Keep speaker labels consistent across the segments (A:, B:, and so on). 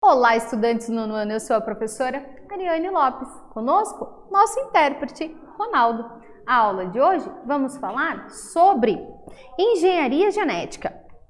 A: Olá, estudantes do nono ano, eu sou a professora Ariane Lopes. Conosco, nosso intérprete, Ronaldo. A aula de hoje vamos falar sobre engenharia genética.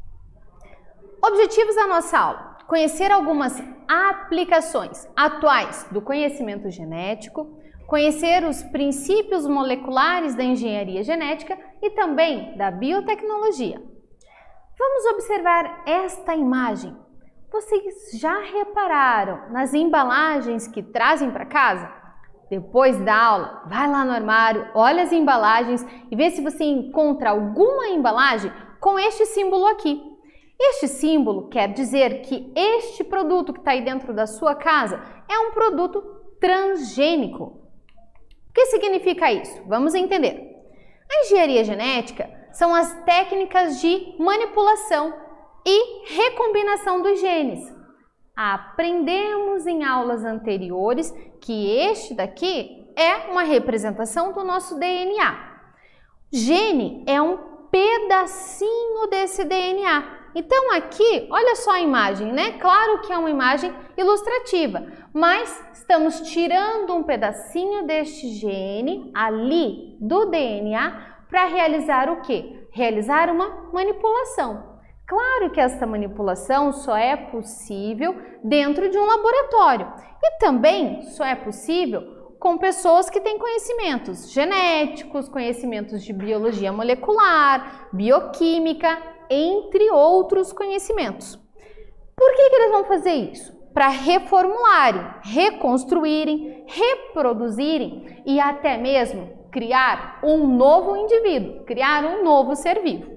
A: Objetivos da nossa aula: conhecer algumas aplicações atuais do conhecimento genético, conhecer os princípios moleculares da engenharia genética e também da biotecnologia. Vamos observar esta imagem. Vocês já repararam nas embalagens que trazem para casa? Depois da aula, vai lá no armário, olha as embalagens e vê se você encontra alguma embalagem com este símbolo aqui. Este símbolo quer dizer que este produto que está aí dentro da sua casa é um produto transgênico. O que significa isso? Vamos entender. A engenharia genética são as técnicas de manipulação e recombinação dos genes. Aprendemos em aulas anteriores que este daqui é uma representação do nosso DNA. Gene é um pedacinho desse DNA. Então aqui, olha só a imagem, né? Claro que é uma imagem ilustrativa, mas estamos tirando um pedacinho deste gene ali do DNA para realizar o quê? Realizar uma manipulação. Claro que esta manipulação só é possível dentro de um laboratório e também só é possível com pessoas que têm conhecimentos genéticos, conhecimentos de biologia molecular, bioquímica, entre outros conhecimentos. Por que eles vão fazer isso? Para reformularem, reconstruírem, reproduzirem e até mesmo criar um novo indivíduo, criar um novo ser vivo.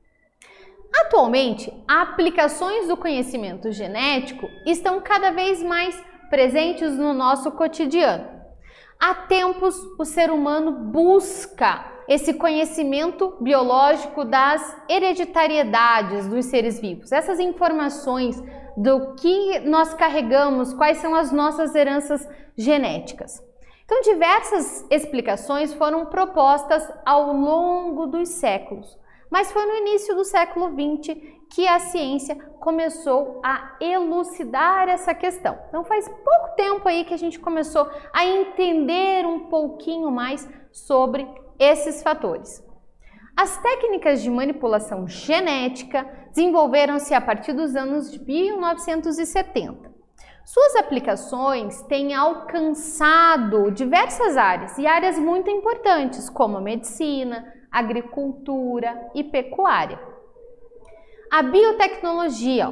A: Atualmente, aplicações do conhecimento genético estão cada vez mais presentes no nosso cotidiano. Há tempos, o ser humano busca esse conhecimento biológico das hereditariedades dos seres vivos, essas informações do que nós carregamos, quais são as nossas heranças genéticas. Então, diversas explicações foram propostas ao longo dos séculos. Mas foi no início do século XX que a ciência começou a elucidar essa questão. Então faz pouco tempo aí que a gente começou a entender um pouquinho mais sobre esses fatores. As técnicas de manipulação genética desenvolveram-se a partir dos anos de 1970. Suas aplicações têm alcançado diversas áreas e áreas muito importantes como a medicina, agricultura e pecuária. A biotecnologia,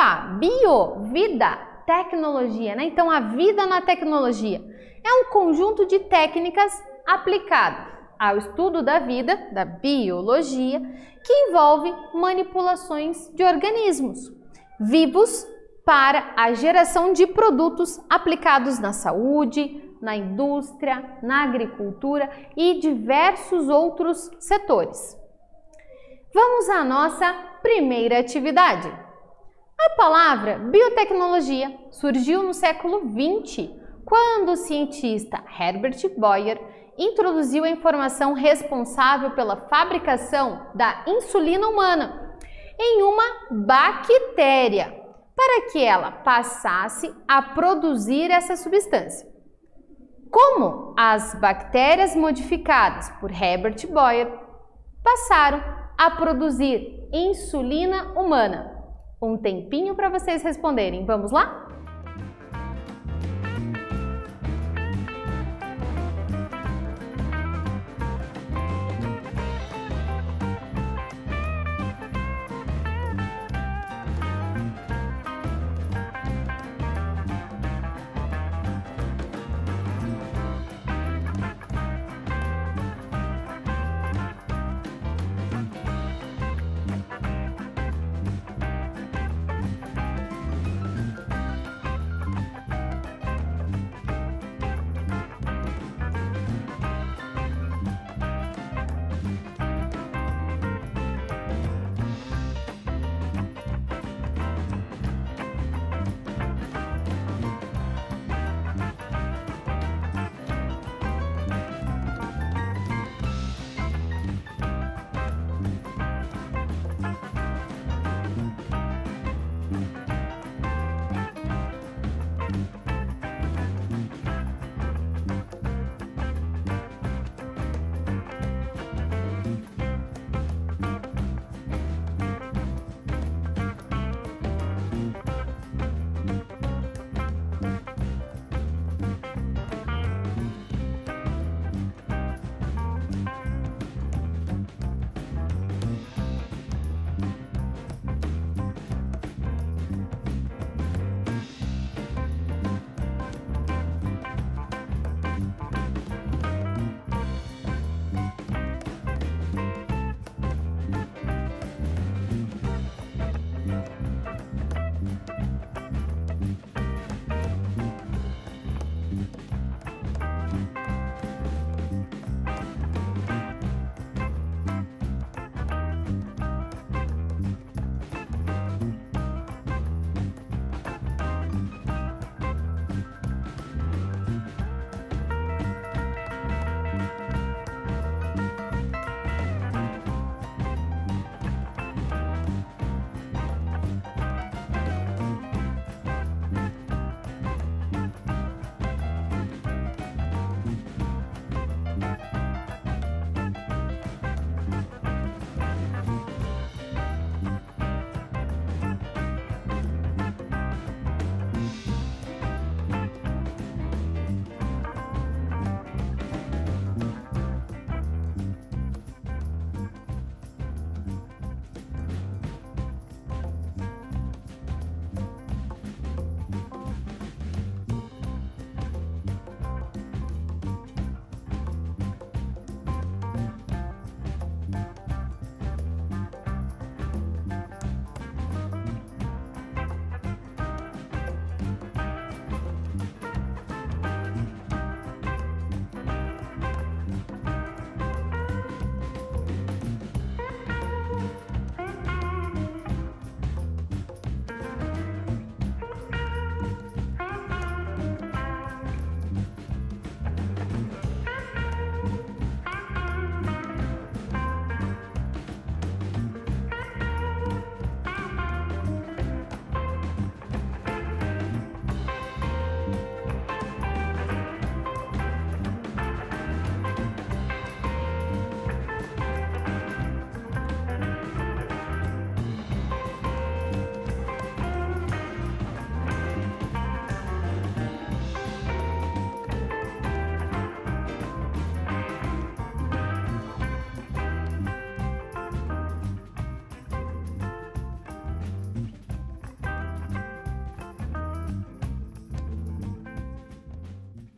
A: vida, tecnologia, né? Então a vida na tecnologia é um conjunto de técnicas aplicadas ao estudo da vida, da biologia, que envolve manipulações de organismos vivos para a geração de produtos aplicados na saúde, na indústria, na agricultura e diversos outros setores. Vamos à nossa primeira atividade. A palavra biotecnologia surgiu no século XX, quando o cientista Herbert Boyer introduziu a informação responsável pela fabricação da insulina humana em uma bactéria, para que ela passasse a produzir essa substância. Como as bactérias modificadas por Herbert Boyer passaram a produzir insulina humana? Um tempinho para vocês responderem. Vamos lá?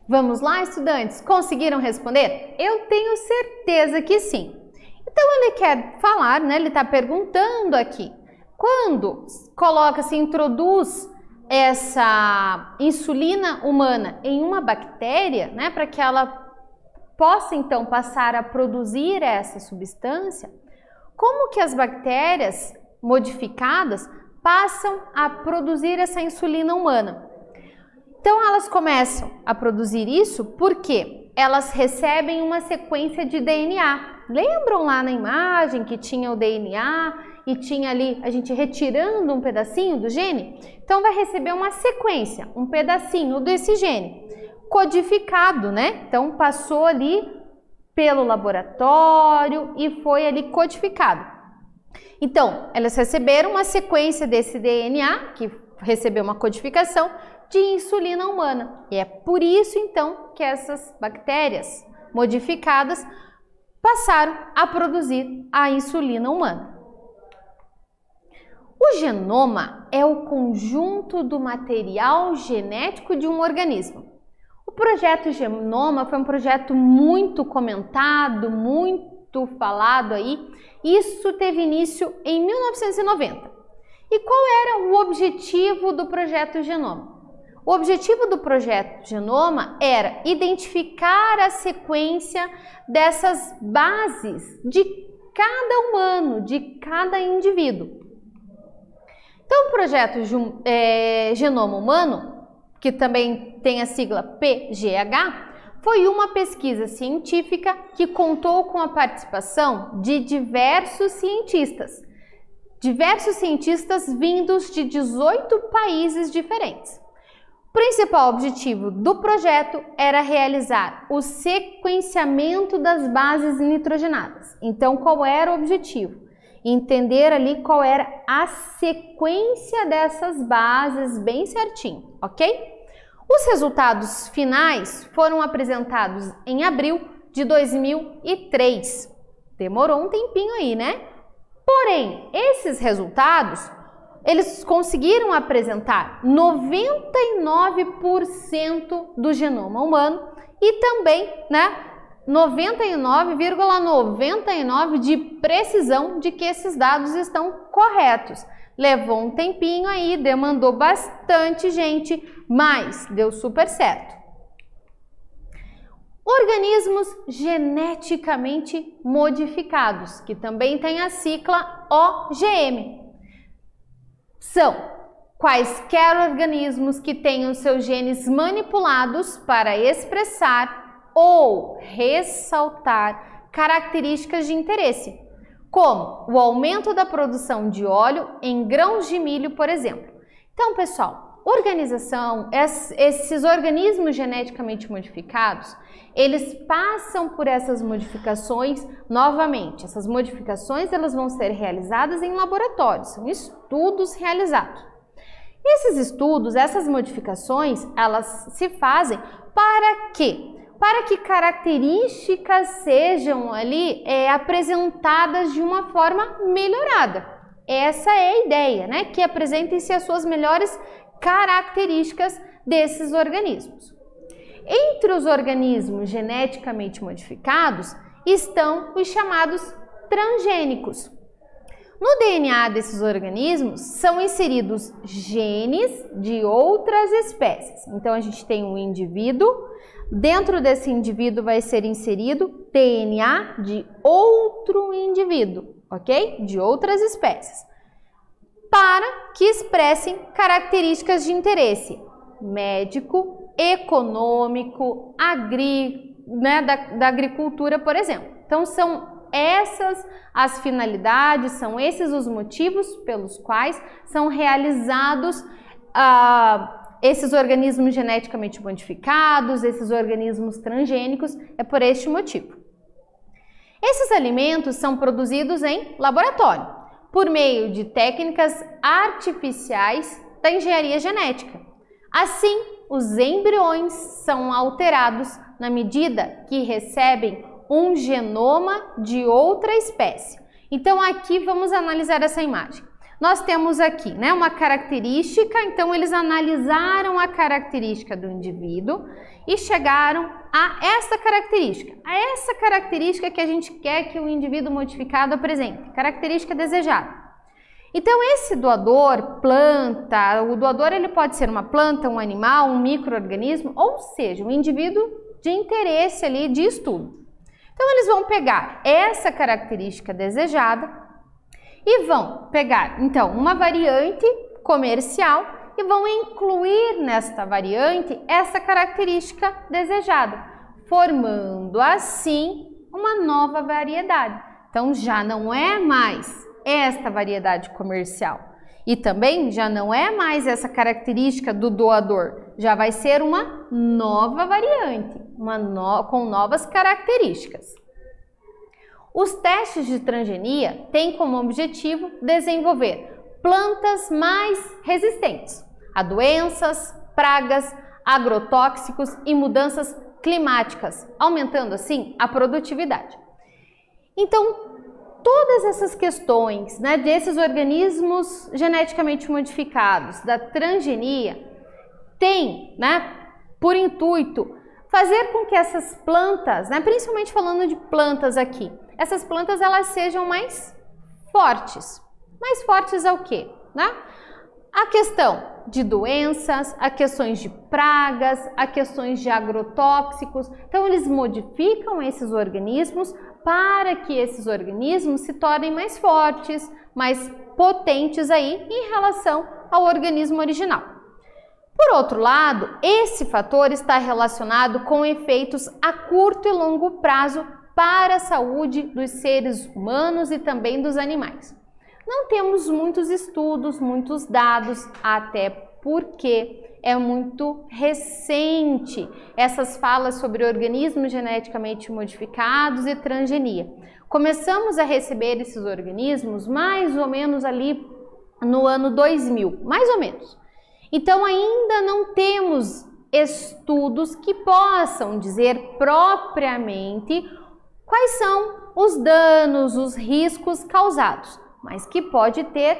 A: Vamos lá, estudantes? Conseguiram responder? Eu tenho certeza que sim. Então ele quer falar, né? Ele está perguntando aqui. Quando se introduz essa insulina humana em uma bactéria, né? Para que ela possa então passar a produzir essa substância, como que as bactérias modificadas passam a produzir essa insulina humana? Então elas começam a produzir isso porque elas recebem uma sequência de DNA. Lembram lá na imagem que tinha o DNA e tinha ali a gente retirando um pedacinho do gene? Então vai receber uma sequência, um pedacinho desse gene, codificado, né? Então passou ali pelo laboratório e foi ali codificado. Então, elas receberam uma sequência desse DNA, que recebeu uma codificação, de insulina humana. E é por isso, então, que essas bactérias modificadas passaram a produzir a insulina humana. O genoma é o conjunto do material genético de um organismo. O projeto Genoma foi um projeto muito comentado, muito falado aí. Isso teve início em 1990. E qual era o objetivo do projeto Genoma? O objetivo do projeto Genoma era identificar a sequência dessas bases de cada humano, de cada indivíduo. Então, o projeto Genoma Humano, que também tem a sigla PGH, foi uma pesquisa científica que contou com a participação de diversos cientistas vindos de 18 países diferentes. O principal objetivo do projeto era realizar o sequenciamento das bases nitrogenadas. Então, qual era o objetivo? Entender ali qual era a sequência dessas bases bem certinho, ok? Os resultados finais foram apresentados em abril de 2003. Demorou um tempinho aí, né? Porém, esses resultados, eles conseguiram apresentar 99% do genoma humano e também, né, 99,99% de precisão de que esses dados estão corretos. Levou um tempinho aí, demandou bastante gente, mas deu super certo. Organismos geneticamente modificados, que também tem a sigla OGM. São quaisquer organismos que tenham seus genes manipulados para expressar ou ressaltar características de interesse, como o aumento da produção de óleo em grãos de milho, por exemplo. Então, pessoal, esses organismos geneticamente modificados, eles passam por essas modificações novamente. Essas modificações elas vão ser realizadas em laboratórios, são estudos realizados. Esses estudos, essas modificações, elas se fazem para quê? Para que características sejam ali apresentadas de uma forma melhorada. Essa é a ideia, né? Que apresentem-se as suas melhores características desses organismos. Entre os organismos geneticamente modificados estão os chamados transgênicos. No DNA desses organismos são inseridos genes de outras espécies. Então a gente tem um indivíduo, dentro desse indivíduo vai ser inserido DNA de outro indivíduo, ok? De outras espécies, para que expressem características de interesse médico, econômico, da agricultura, por exemplo. Então são essas as finalidades, são esses os motivos pelos quais são realizados esses organismos geneticamente modificados, esses organismos transgênicos, é por este motivo. Esses alimentos são produzidos em laboratório, por meio de técnicas artificiais da engenharia genética. Assim, os embriões são alterados na medida que recebem um genoma de outra espécie. Então aqui vamos analisar essa imagem. Nós temos aqui, né, uma característica, então eles analisaram a característica do indivíduo e chegaram a essa característica que a gente quer que o indivíduo modificado apresente, característica desejada. Então esse doador, planta, o doador ele pode ser uma planta, um animal, um micro-organismo, ou seja, um indivíduo de interesse ali de estudo. Então eles vão pegar essa característica desejada e vão pegar, então, uma variante comercial e vão incluir nesta variante essa característica desejada, formando assim uma nova variedade. Então, já não é mais esta variedade comercial e também já não é mais essa característica do doador, já vai ser uma nova variante, com novas características. Os testes de transgenia têm como objetivo desenvolver plantas mais resistentes a doenças, pragas, agrotóxicos e mudanças climáticas, aumentando assim a produtividade. Então, todas essas questões, né, desses organismos geneticamente modificados, da transgenia, têm, né, por intuito fazer com que essas plantas, né, principalmente falando de plantas aqui, essas plantas elas sejam mais fortes. Mais fortes ao quê? Né? A questão de doenças, a questões de pragas, a questões de agrotóxicos. Então eles modificam esses organismos para que esses organismos se tornem mais fortes, mais potentes aí em relação ao organismo original. Por outro lado, esse fator está relacionado com efeitos a curto e longo prazo para a saúde dos seres humanos e também dos animais. Não temos muitos estudos, muitos dados, até porque é muito recente essas falas sobre organismos geneticamente modificados e transgenia. Começamos a receber esses organismos mais ou menos ali no ano 2000, mais ou menos. Então ainda não temos estudos que possam dizer propriamente quais são os danos, os riscos causados, mas que pode ter.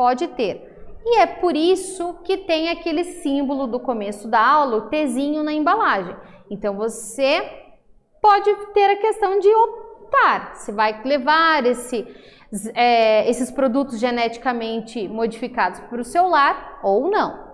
A: E é por isso que tem aquele símbolo do começo da aula, o Tzinho na embalagem. Então você pode ter a questão de optar se vai levar esses produtos geneticamente modificados para o seu lar ou não.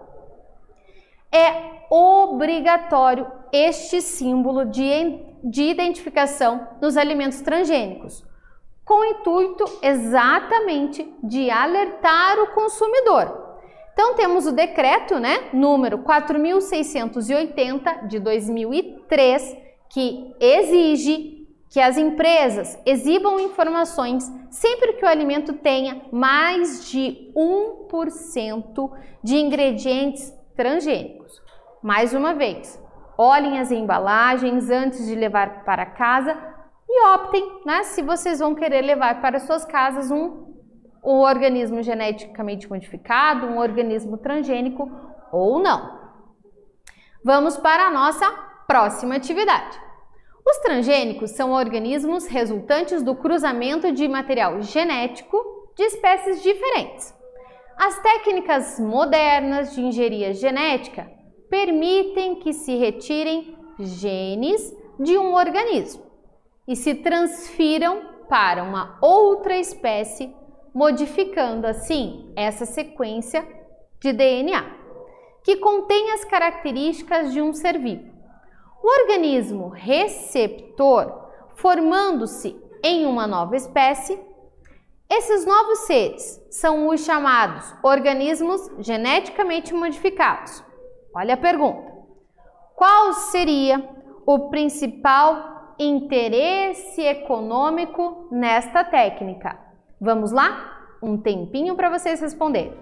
A: É obrigatório este símbolo de identificação nos alimentos transgênicos, com o intuito exatamente de alertar o consumidor. Então temos o decreto, né, número 4.680 de 2003, que exige que as empresas exibam informações sempre que o alimento tenha mais de 1% de ingredientes transgênicos. Mais uma vez, olhem as embalagens antes de levar para casa e optem, né, se vocês vão querer levar para suas casas um organismo geneticamente modificado, um organismo transgênico ou não. Vamos para a nossa próxima atividade. Os transgênicos são organismos resultantes do cruzamento de material genético de espécies diferentes. As técnicas modernas de engenharia genética permitem que se retirem genes de um organismo e se transfiram para uma outra espécie, modificando assim essa sequência de DNA, que contém as características de um ser vivo. O organismo receptor, formando-se em uma nova espécie, esses novos seres são os chamados organismos geneticamente modificados. Olha a pergunta: qual seria o principal interesse econômico nesta técnica? Vamos lá? Um tempinho para vocês responderem.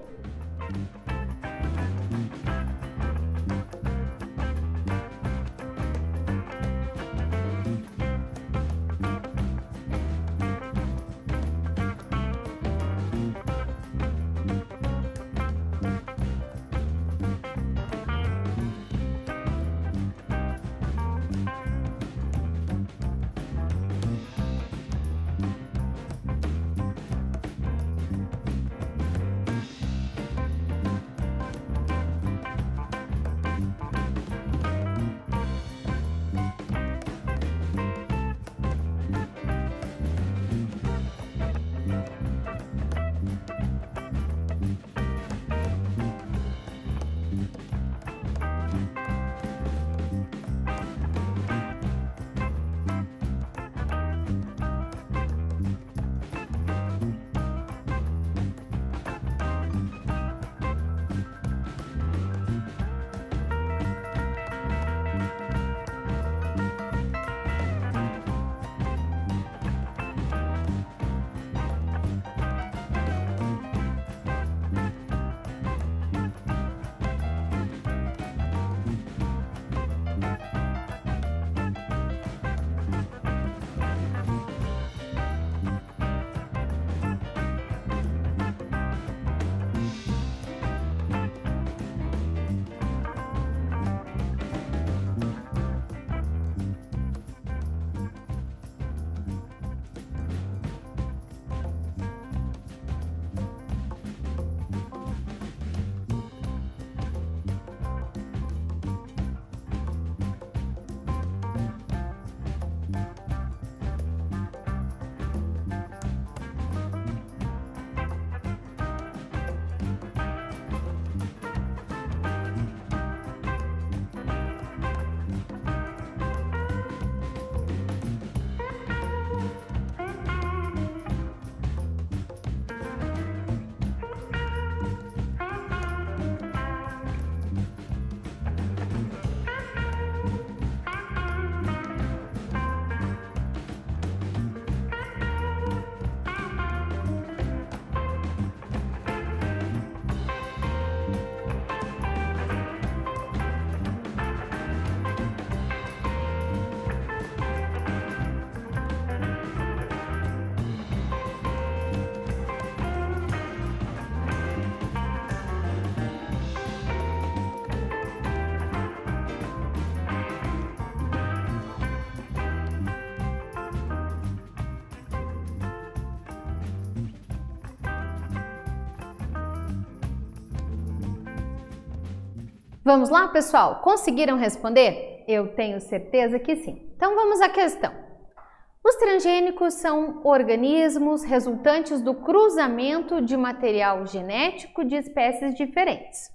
A: Vamos lá, pessoal? Conseguiram responder? Eu tenho certeza que sim. Então vamos à questão. Os transgênicos são organismos resultantes do cruzamento de material genético de espécies diferentes.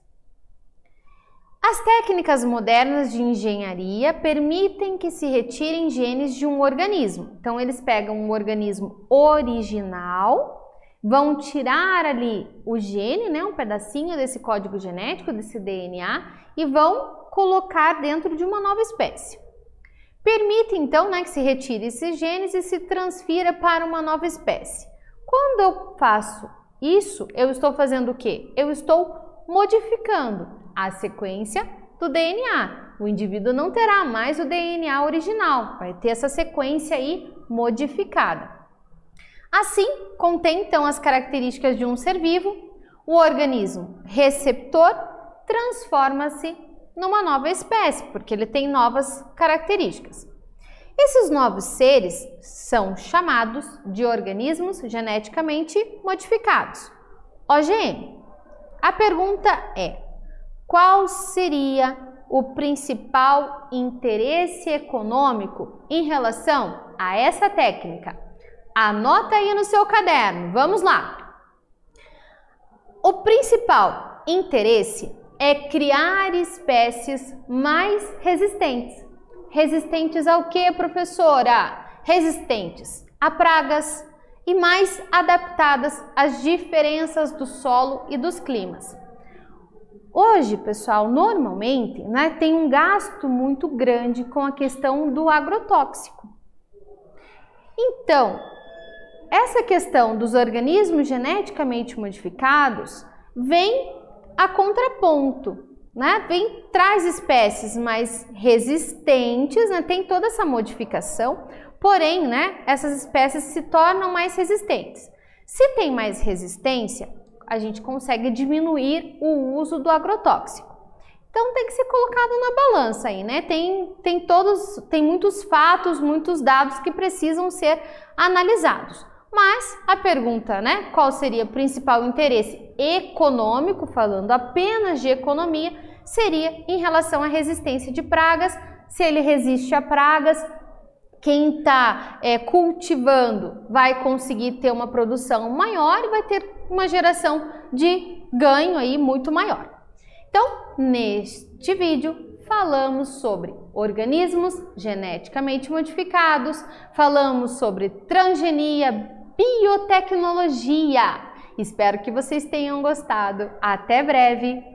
A: As técnicas modernas de engenharia permitem que se retirem genes de um organismo. Então, eles pegam um organismo original, vão tirar ali o gene, né, um pedacinho desse código genético, desse DNA, e vão colocar dentro de uma nova espécie. Permite, então, né, que se retire esses genes e se transfira para uma nova espécie. Quando eu faço isso, eu estou fazendo o quê? Eu estou modificando a sequência do DNA. O indivíduo não terá mais o DNA original, vai ter essa sequência aí modificada. Assim, contém então as características de um ser vivo, o organismo receptor transforma-se numa nova espécie, porque ele tem novas características. Esses novos seres são chamados de organismos geneticamente modificados, OGM. A pergunta é: qual seria o principal interesse econômico em relação a essa técnica? Anota aí no seu caderno, vamos lá! O principal interesse é criar espécies mais resistentes. Resistentes ao que, professora? Resistentes a pragas e mais adaptadas às diferenças do solo e dos climas. Hoje, pessoal, normalmente, né, tem um gasto muito grande com a questão do agrotóxico. Então, essa questão dos organismos geneticamente modificados vem a contraponto, né? Traz espécies mais resistentes, né? Tem toda essa modificação, porém, né, essas espécies se tornam mais resistentes. Se tem mais resistência, a gente consegue diminuir o uso do agrotóxico. Então tem que ser colocado na balança aí, né? Tem muitos fatos, muitos dados que precisam ser analisados. Mas a pergunta, né, qual seria o principal interesse econômico, falando apenas de economia, seria em relação à resistência de pragas. Se ele resiste a pragas, quem está cultivando vai conseguir ter uma produção maior e vai ter uma geração de ganho aí muito maior. Então, neste vídeo, falamos sobre organismos geneticamente modificados, falamos sobre transgenia, biotecnologia. Espero que vocês tenham gostado. Até breve!